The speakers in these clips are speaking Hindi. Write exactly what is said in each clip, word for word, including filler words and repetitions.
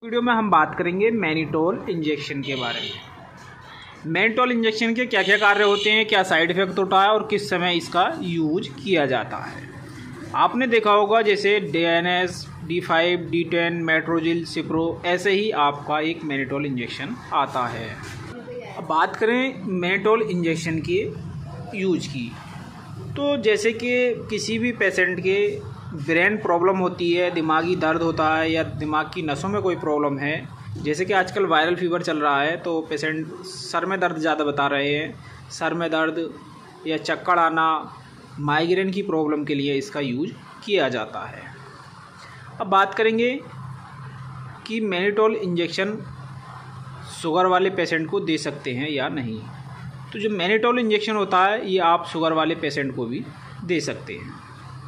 वीडियो में हम बात करेंगे मैनिटोल इंजेक्शन के बारे में। मैनिटोल इंजेक्शन के क्या क्या कार्य होते हैं, क्या साइड इफ़ेक्ट होता है और किस समय इसका यूज किया जाता है। आपने देखा होगा जैसे D N S, D five, D ten, Metrogyl, Cipro, ऐसे ही आपका एक मैनिटोल इंजेक्शन आता है। अब बात करें मैनिटोल इंजेक्शन के यूज की, तो जैसे कि किसी भी पेशेंट के ब्रेन प्रॉब्लम होती है, दिमागी दर्द होता है या दिमाग की नसों में कोई प्रॉब्लम है, जैसे कि आजकल वायरल फीवर चल रहा है तो पेशेंट सर में दर्द ज़्यादा बता रहे हैं, सर में दर्द या चक्कर आना, माइग्रेन की प्रॉब्लम के लिए इसका यूज किया जाता है। अब बात करेंगे कि मैनिटोल इंजेक्शन शुगर वाले पेशेंट को दे सकते हैं या नहीं। तो जो मैनिटोल इंजेक्शन होता है ये आप शुगर वाले पेशेंट को भी दे सकते हैं।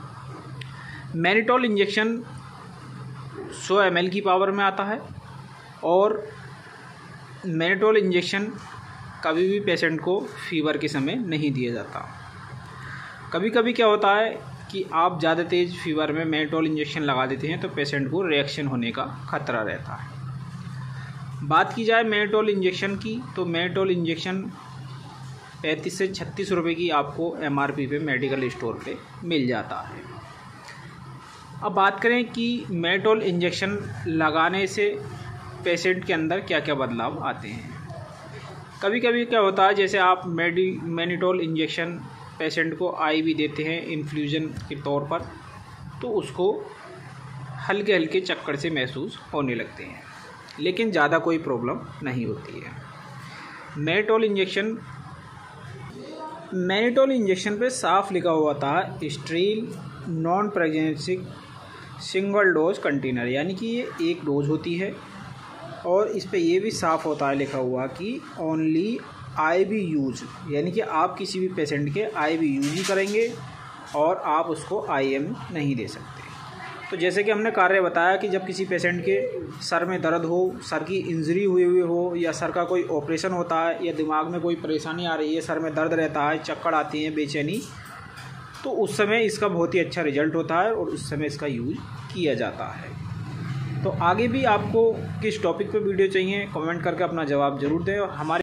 मैनिटोल इंजेक्शन सौ एम एल की पावर में आता है और मैनिटोल इंजेक्शन कभी भी पेशेंट को फीवर के समय नहीं दिया जाता। कभी कभी क्या होता है कि आप ज़्यादा तेज़ फीवर में मैनिटोल इंजेक्शन लगा देते हैं तो पेशेंट को रिएक्शन होने का खतरा रहता है। बात की जाए मैनिटोल इंजेक्शन की, तो मैनिटोल इंजेक्शन पैंतीस से छत्तीस रुपये की आपको एम आर पी पे मेडिकल स्टोर पे मिल जाता है। अब बात करें कि मैनिटोल इंजेक्शन लगाने से पेशेंट के अंदर क्या क्या बदलाव आते हैं। कभी कभी क्या होता है जैसे आप मेडी मैनिटोल इंजेक्शन पेशेंट को आई भी देते हैं इन्फ्यूज़न के तौर पर, तो उसको हल्के हल्के चक्कर से महसूस होने लगते हैं, लेकिन ज़्यादा कोई प्रॉब्लम नहीं होती है। मैनिटोल इंजेक्शन मैनिटोल इंजेक्शन पे साफ लिखा हुआ था sterile non pregnancy single dose container, यानी कि ये एक डोज होती है और इस पे ये भी साफ होता है लिखा हुआ कि ओनली आई वी यूज, यानी कि आप किसी भी पेशेंट के आई वी यूज ही करेंगे और आप उसको आई एम नहीं दे सकते। तो जैसे कि हमने कार्य बताया कि जब किसी पेशेंट के सर में दर्द हो, सर की इंजरी हुई हुई हो या सर का कोई ऑपरेशन होता है या दिमाग में कोई परेशानी आ रही है, सर में दर्द रहता है, चक्कर आती है, बेचैनी, तो उस समय इसका बहुत ही अच्छा रिजल्ट होता है और उस समय इसका यूज किया जाता है। तो आगे भी आपको किस टॉपिक पे वीडियो चाहिए कमेंट करके अपना जवाब ज़रूर दें और हमारे